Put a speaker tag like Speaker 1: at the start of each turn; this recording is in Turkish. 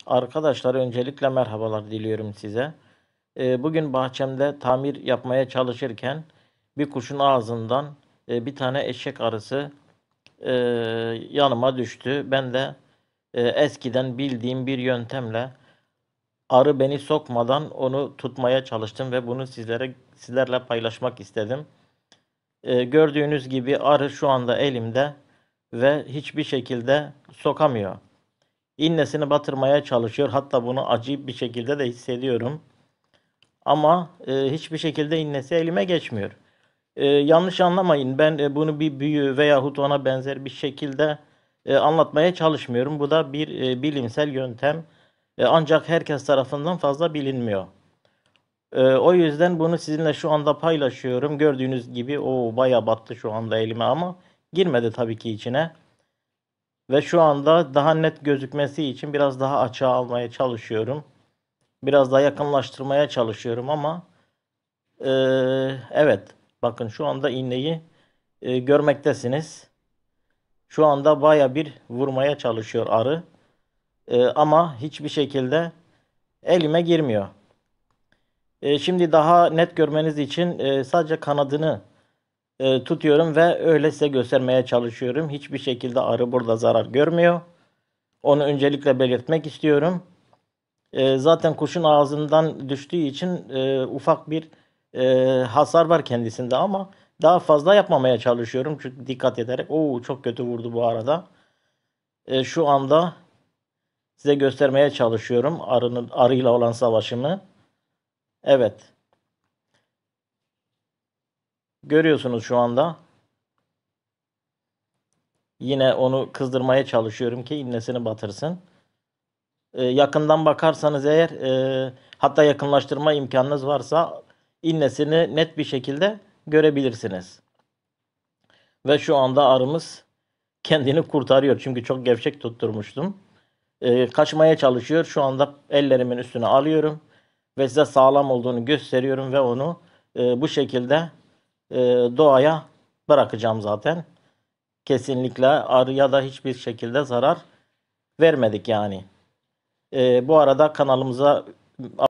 Speaker 1: Arkadaşlar öncelikle merhabalar diliyorum size. Bugün bahçemde tamir yapmaya çalışırken bir kuşun ağzından bir tane eşek arısı e, yanıma düştü. Ben de eskiden bildiğim bir yöntemle arı beni sokmadan onu tutmaya çalıştım ve bunu sizlerle paylaşmak istedim. Gördüğünüz gibi arı şu anda elimde ve hiçbir şekilde sokamıyor. İğnesini batırmaya çalışıyor. Hatta bunu acayip bir şekilde de hissediyorum. Ama hiçbir şekilde iğnesi elime geçmiyor. Yanlış anlamayın. Ben bunu bir büyü veyahut ona benzer bir şekilde anlatmaya çalışmıyorum. Bu da bir bilimsel yöntem. Ancak herkes tarafından fazla bilinmiyor. O yüzden bunu sizinle şu anda paylaşıyorum. Gördüğünüz gibi o bayağı battı şu anda elime ama girmedi tabii ki içine. Ve şu anda daha net gözükmesi için biraz daha açığa almaya çalışıyorum. Biraz daha yakınlaştırmaya çalışıyorum ama evet, bakın şu anda iğneyi görmektesiniz. Şu anda baya bir vurmaya çalışıyor arı. Ama hiçbir şekilde elime girmiyor. Şimdi daha net görmeniz için sadece kanadını tutuyorum ve öyle size göstermeye çalışıyorum. Hiçbir şekilde arı burada zarar görmüyor. Onu öncelikle belirtmek istiyorum. Zaten kuşun ağzından düştüğü için ufak bir hasar var kendisinde ama daha fazla yapmamaya çalışıyorum. Çünkü dikkat ederek. Oo, çok kötü vurdu bu arada. Şu anda size göstermeye çalışıyorum arıyla olan savaşımı. Evet. Görüyorsunuz şu anda. Yine onu kızdırmaya çalışıyorum ki innesini batırsın. Yakından bakarsanız eğer hatta yakınlaştırma imkanınız varsa innesini net bir şekilde görebilirsiniz. Ve şu anda arımız kendini kurtarıyor. Çünkü çok gevşek tutturmuştum. Kaçmaya çalışıyor. Şu anda ellerimin üstüne alıyorum. Ve size sağlam olduğunu gösteriyorum ve onu bu şekilde e, doğaya bırakacağım zaten. Kesinlikle arıya da hiçbir şekilde zarar vermedik yani. Bu arada kanalımıza